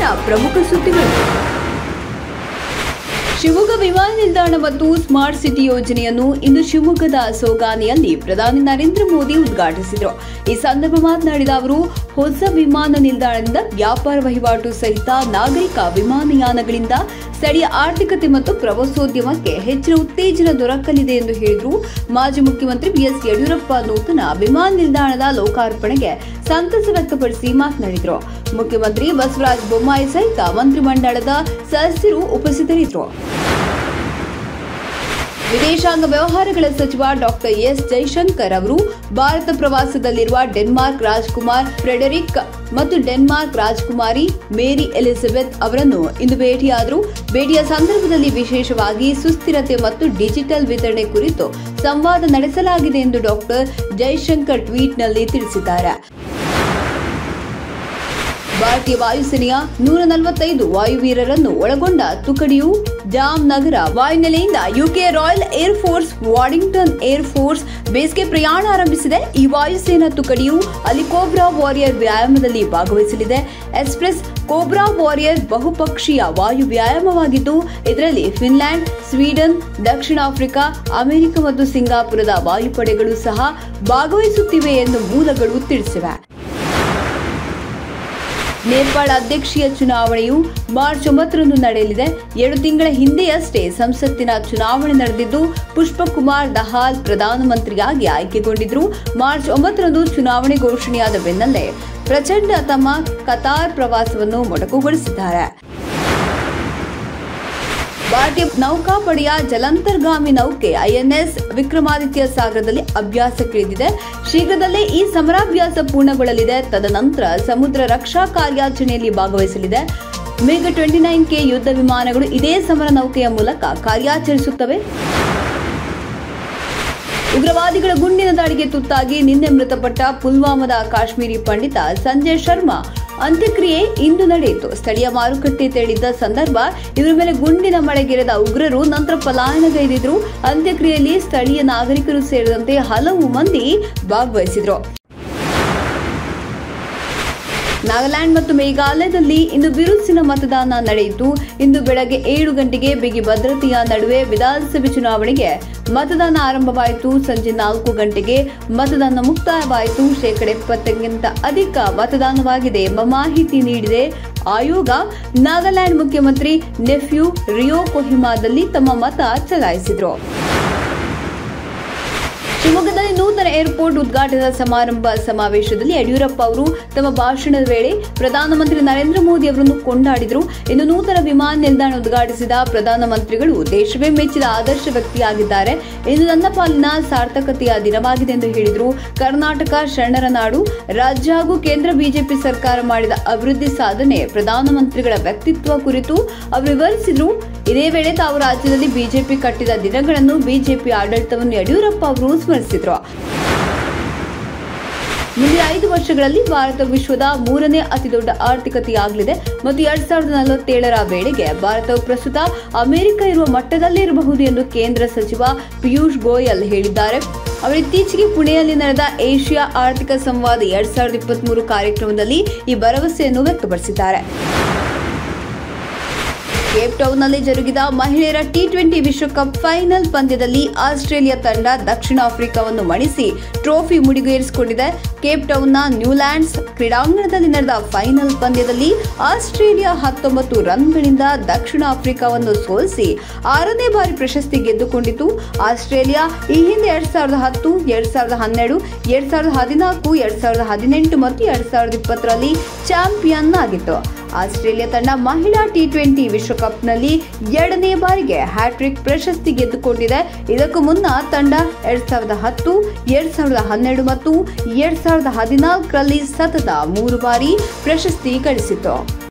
ಇವತ್ತಿನ ಪ್ರಮುಖ ಸುದ್ದಿಗಳು. ಶಿವಮೊಗ್ಗ ವಿಮಾನ ನಿಲ್ದಾಣ ಮತ್ತು ಸ್ಮಾರ್ಟ್ ಸಿಟಿ ಯೋಜನೆಯನ್ನು ಇಂದು ಶಿವಮೊಗ್ಗದ ಸೋಗಾನಿಯಲ್ಲಿ ಪ್ರಧಾನಿ ನರೇಂದ್ರ ಮೋದಿ ಉದ್ಘಾಟಿಸಿದರು. ಈ ಸಂದರ್ಭ ಮಾತನಾಡಿದ ಅವರು, ಹೊಸ ವಿಮಾನ ನಿಲ್ದಾಣದಿಂದ ವ್ಯಾಪಾರ ವಹಿವಾಟು ಸಹಿತ ನಾಗರಿಕ ವಿಮಾನಯಾನಗಳಿಂದ ಸ್ಥಳೀಯ ಆರ್ಥಿಕತೆ ಮತ್ತು ಪ್ರವಾಸೋದ್ಯಮಕ್ಕೆ ಹೆಚ್ಚಿನ ಉತ್ತೇಜನ ದೊರಕಲಿದೆ ಎಂದು ಹೇಳಿದರು. ಮಾಜಿ ಮುಖ್ಯಮಂತ್ರಿ ಬಿಎಸ್ ಯಡಿಯೂರಪ್ಪ ನೂತನ ವಿಮಾನ ನಿಲ್ದಾಣದ ಲೋಕಾರ್ಪಣೆಗೆ ಸಂತಸ ವ್ಯಕ್ತಪಡಿಸಿ ಮಾತನಾಡಿದರು. ಮುಖ್ಯಮಂತ್ರಿ ಬಸವರಾಜ ಬೊಮ್ಮಾಯಿ ಸಹಿತ ಮಂತ್ರಿಮಂಡಲದ ಸದಸ್ಯರು ಉಪಸ್ಥಿತರಿದ್ದರು. ವಿದೇಶಾಂಗ ವ್ಯವಹಾರಗಳ ಸಚಿವ ಡಾಕ್ಟರ್ ಎಸ್ ಜೈಶಂಕರ್ ಅವರು ಭಾರತ ಪ್ರವಾಸದಲ್ಲಿರುವ ಡೆನ್ಮಾರ್ಕ್ ರಾಜಕುಮಾರ್ ಫ್ರೆಡೆರಿಕ್ ಮತ್ತು ಡೆನ್ಮಾರ್ಕ್ ರಾಜಕುಮಾರಿ ಮೇರಿ ಎಲಿಜಬೆತ್ ಅವರನ್ನು ಇಂದು ಭೇಟಿಯಾದರು. ಭೇಟಿಯ ಸಂದರ್ಭದಲ್ಲಿ ವಿಶೇಷವಾಗಿ ಸುಸ್ಥಿರತೆ ಮತ್ತು ಡಿಜಿಟಲ್ ವಿತರಣೆ ಕುರಿತು ಸಂವಾದ ನಡೆಸಲಾಗಿದೆ ಎಂದು ಡಾಕ್ಟರ್ ಜೈಶಂಕರ್ ಟ್ವೀಟ್ನಲ್ಲಿ ತಿಳಿಸಿದ್ದಾರೆ. ಭಾರತೀಯ ವಾಯುಸೇನೆಯ 145 ವಾಯುವೀರರನ್ನು ಒಳಗೊಂಡ ತುಕಡಿಯು ಜಾಮ್ನಗರ ವಾಯುನೆಲೆಯಿಂದ UK Royal Air Force Waddington Air Force ಬೇಸ್ಗೆ ಪ್ರಯಾಣ ಆರಂಭಿಸಿದೆ. ಈ ವಾಯುಸೇನಾ ತುಕಡಿಯು ಅಲ್ಲಿ ಕೋಬ್ರಾ ವಾರಿಯರ್ ವ್ಯಾಯಾಮದಲ್ಲಿ ಭಾಗವಹಿಸಲಿದೆ. ಎಕ್ಸ್‌ಪ್ರೆಸ್ ಕೋಬ್ರಾ ವಾರಿಯರ್ ಬಹುಪಕ್ಷೀಯ ವಾಯು ವ್ಯಾಯಾಮವಾಗಿದ್ದು, ಇದರಲ್ಲಿ ಫಿನ್ಲ್ಯಾಂಡ್, ಸ್ವೀಡನ್, ದಕ್ಷಿಣ ಆಫ್ರಿಕಾ, ಅಮೆರಿಕ ಮತ್ತು ಸಿಂಗಾಪುರದ ವಾಯುಪಡೆಗಳು ಸಹ ಭಾಗವಹಿಸುತ್ತಿವೆ ಎಂದು ಮೂಲಗಳು ತಿಳಿಸಿವೆ. ನೇಪಾಳ ಅಧ್ಯಕ್ಷೀಯ ಚುನಾವಣೆಯು ಮಾರ್ಚ್ 9ರಂದು ನಡೆಯಲಿದೆ. 2 ತಿಂಗಳ ಹಿಂದೆಯಷ್ಟೇ ಸಂಸತ್ತಿನ ಚುನಾವಣೆ ನಡೆದಿದ್ದು, ಪುಷ್ಪಕುಮಾರ್ ದಹಾಲ್ ಪ್ರಧಾನಮಂತ್ರಿಯಾಗಿ ಆಯ್ಕೆಗೊಂಡಿದ್ದರು. ಮಾರ್ಚ್ 9ರಂದು ಚುನಾವಣೆ ಘೋಷಣೆಯಾದ ಬೆನ್ನಲ್ಲೇ ಪ್ರಚಂಡ ತಮ್ಮ ಕತಾರ್ ಪ್ರವಾಸವನ್ನು ಮೊಟಕುಗೊಳಿಸಿದ್ದಾರೆ. ಭಾರತೀಯ ನೌಕಾಪಡೆಯ ಜಲಾಂತರ್ಗಾಮಿ ನೌಕೆ ಐಎನ್ಎಸ್ ವಿಕ್ರಮಾದಿತ್ಯ ಸಾಗರದಲ್ಲಿ ಅಭ್ಯಾಸಕ್ಕಿಳಿದಿದೆ. ಶೀಘ್ರದಲ್ಲೇ ಈ ಸಮರಾಭ್ಯಾಸ ಪೂರ್ಣಗೊಳ್ಳಲಿದೆ. ತದನಂತರ ಸಮುದ್ರ ರಕ್ಷಾ ಕಾರ್ಯಾಚರಣೆಯಲ್ಲಿ ಭಾಗವಹಿಸಲಿದೆ. MiG-29K ಯುದ್ಧ ವಿಮಾನಗಳು ಇದೇ ಸಮರ ನೌಕೆಯ ಮೂಲಕ ಕಾರ್ಯಾಚರಿಸುತ್ತವೆ. ಉಗ್ರವಾದಿಗಳ ಗುಂಡಿನ ದಾಳಿಗೆ ತುತ್ತಾಗಿ ನಿನ್ನೆ ಮೃತಪಟ್ಟ ಪುಲ್ವಾಮಾದ ಕಾಶ್ಮೀರಿ ಪಂಡಿತ ಸಂಜಯ್ ಶರ್ಮಾ ಅಂತ್ಯಕ್ರಿಯೆ ಇಂದು ನಡೆಯಿತು. ಸ್ಥಳೀಯ ಮಾರುಕಟ್ಟೆ ತೆರಳಿದ್ದ ಸಂದರ್ಭ ಇವರ ಮೇಲೆ ಗುಂಡಿನ ಮಳೆಗೆರೆದ ಉಗ್ರರು ನಂತರ ಪಲಾಯನಗೈದಿದ್ರು. ಅಂತ್ಯಕ್ರಿಯೆಯಲ್ಲಿ ಸ್ಥಳೀಯ ನಾಗರಿಕರು ಸೇರಿದಂತೆ ಹಲವು ಮಂದಿ ಭಾಗವಹಿಸಿದ್ರು. ನಾಗಾಲ್ಯಾಂಡ್ ಮತ್ತು ಮೇಘಾಲಯದಲ್ಲಿ ಇಂದು ಬಿರುಸಿನ ಮತದಾನ ನಡೆಯಿತು. ಇಂದು ಬೆಳಗ್ಗೆ 7 ಗಂಟೆಗೆ ಬಿಗಿ ಭದ್ರತೆಯ ನಡುವೆ ವಿಧಾನಸಭೆ ಚುನಾವಣೆಗೆ ಮತದಾನ ಆರಂಭವಾಯಿತು. ಸಂಜೆ 4 ಗಂಟೆಗೆ ಮತದಾನ ಮುಕ್ತಾಯವಾಯಿತು. 70%ಗಿಂತ ಅಧಿಕ ಮತದಾನವಾಗಿದೆ ಎಂಬ ಮಾಹಿತಿ ನೀಡಿದೆ ಆಯೋಗ. ನಾಗಾಲ್ಯಾಂಡ್ ಮುಖ್ಯಮಂತ್ರಿ ನೆಫ್ಯೂ ರಿಯೋ ಕೊಹಿಮಾದಲ್ಲಿ ತಮ್ಮ ಮತ ಚಲಾಯಿಸಿದರು. ಶಿವಮೊಗ್ಗದಲ್ಲಿ ನೂತನ ಏರ್ಪೋರ್ಟ್ ಉದ್ಘಾಟನಾ ಸಮಾರಂಭ ಸಮಾವೇಶದಲ್ಲಿ ಯಡಿಯೂರಪ್ಪ ಅವರು ತಮ್ಮ ಭಾಷಣದ ವೇಳೆ ಪ್ರಧಾನಮಂತ್ರಿ ನರೇಂದ್ರ ಮೋದಿ ಅವರನ್ನು ಕೊಂಡಾಡಿದರು. ಇನ್ನು ನೂತನ ವಿಮಾನ ನಿಲ್ದಾಣ ಉದ್ಘಾಟಿಸಿದ ಪ್ರಧಾನಮಂತ್ರಿಗಳು ದೇಶವೇ ಮೆಚ್ಚಿದ ಆದರ್ಶ ವ್ಯಕ್ತಿಯಾಗಿದ್ದಾರೆ. ಇದು ನನ್ನ ಪಾಲಿನ ಸಾರ್ಥಕತೆಯ ದಿನವಾಗಿದೆ ಎಂದು ಹೇಳಿದರು. ಕರ್ನಾಟಕ ಶರಣರ ನಾಡು, ರಾಜ್ಯ ಹಾಗೂ ಕೇಂದ್ರ ಬಿಜೆಪಿ ಸರ್ಕಾರ ಮಾಡಿದ ಅಭಿವೃದ್ಧಿ ಸಾಧನೆ, ಪ್ರಧಾನಮಂತ್ರಿಗಳ ವ್ಯಕ್ತಿತ್ವ ಕುರಿತು ಅವರು ವಿವರಿಸಿದರು. ಇದೇ ವೇಳೆ ತಾವು ರಾಜ್ಯದಲ್ಲಿ ಬಿಜೆಪಿ ಕಟ್ಟಿದ ದಿನಗಳನ್ನು, ಬಿಜೆಪಿ ಆಡಳಿತವನ್ನು ಯಡಿಯೂರಪ್ಪ ಅವರು ಸ್ಮರಿಸಿದರು. ಮುಂದಿನ 5 ವರ್ಷಗಳಲ್ಲಿ ಭಾರತ ವಿಶ್ವದ 3ನೇ ಅತಿದೊಡ್ಡ ಆರ್ಥಿಕತೆಯಾಗಲಿದೆ ಮತ್ತು 2047ರ ವೇಳೆಗೆ ಭಾರತವು ಪ್ರಸ್ತುತ ಅಮೆರಿಕ ಇರುವ ಮಟ್ಟದಲ್ಲೇ ಇರಬಹುದು ಎಂದು ಕೇಂದ್ರ ಸಚಿವ ಪಿಯೂಷ್ ಗೋಯಲ್ ಹೇಳಿದ್ದಾರೆ. ಅವರು ಇತ್ತೀಚೆಗೆ ಪುಣೆಯಲ್ಲಿ ನಡೆದ ಏಷ್ಯಾ ಆರ್ಥಿಕ ಸಂವಾದ 2023 ಕಾರ್ಯಕ್ರಮದಲ್ಲಿ ಈ ಭರವಸೆಯನ್ನು ವ್ಯಕ್ತಪಡಿಸಿದ್ದಾರೆ. ಕೇಪ್ ಟೌನ್ನಲ್ಲಿ ಜರುಗಿದ ಮಹಿಳೆಯರ ಟಿ20 ವಿಶ್ವಕಪ್ ಫೈನಲ್ ಪಂದ್ಯದಲ್ಲಿ ಆಸ್ಟ್ರೇಲಿಯಾ ತಂಡ ದಕ್ಷಿಣ ಆಫ್ರಿಕಾವನ್ನು ಮಣಿಸಿ ಟ್ರೋಫಿ ಮುಡಿಗೇರಿಸಿಕೊಂಡಿದೆ. ಕೇಪ್ ಟೌನ್ನ ನ್ಯೂಲ್ಯಾಂಡ್ಸ್ ಕ್ರೀಡಾಂಗಣದಲ್ಲಿ ನಡೆದ ಫೈನಲ್ ಪಂದ್ಯದಲ್ಲಿ ಆಸ್ಟ್ರೇಲಿಯಾ 19 ರನ್ಗಳಿಂದ ದಕ್ಷಿಣ ಆಫ್ರಿಕಾವನ್ನು ಸೋಲಿಸಿ 6ನೇ ಬಾರಿ ಪ್ರಶಸ್ತಿ ಗೆದ್ದುಕೊಂಡಿತು. ಆಸ್ಟ್ರೇಲಿಯಾ ಈ ಹಿಂದೆ 2010, 2012, 2014, 2018 ಮತ್ತು 2020ರಲ್ಲಿ ಚಾಂಪಿಯನ್ ಆಗಿತ್ತು. ಆಸ್ಟ್ರೇಲಿಯಾ ತಂಡ ಮಹಿಳಾ ಟಿ20 ವಿಶ್ವಕಪ್ನಲ್ಲಿ 2ನೇ ಬಾರಿಗೆ ಹ್ಯಾಟ್ರಿಕ್ ಪ್ರಶಸ್ತಿ ಗೆದ್ದುಕೊಂಡಿದೆ. ಇದಕ್ಕೂ ಮುನ್ನ ತಂಡ 2010, 2012 ಮತ್ತು 2014ರಲ್ಲಿ ಸತತ 3 ಬಾರಿ ಪ್ರಶಸ್ತಿ ಗಳಿಸಿತು.